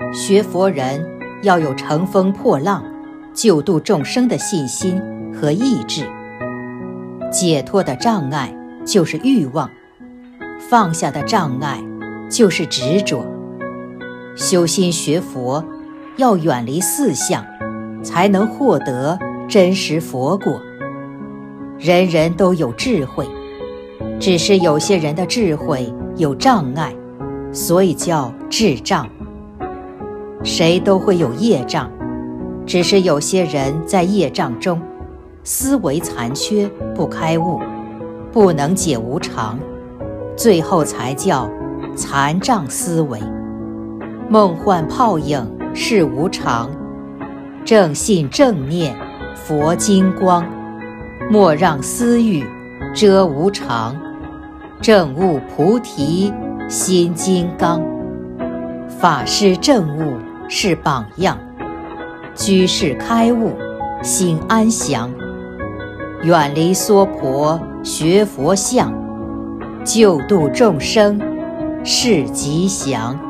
学佛人要有乘风破浪、救度众生的信心和意志。解脱的障碍就是欲望，放下的障碍就是执着。修心学佛要远离四相，才能获得真实佛果。人人都有智慧，只是有些人的智慧有障碍，所以叫智障。谁都会有业障，只是有些人在业障中思维残缺，不开悟，不能解无常，最后才叫残障思维。梦幻泡影是无常，正信正念佛金光，莫让私欲遮无常，正悟菩提心金刚。法师证悟是榜样，居士开悟心安详，远离娑婆学佛相，救度众生是吉祥。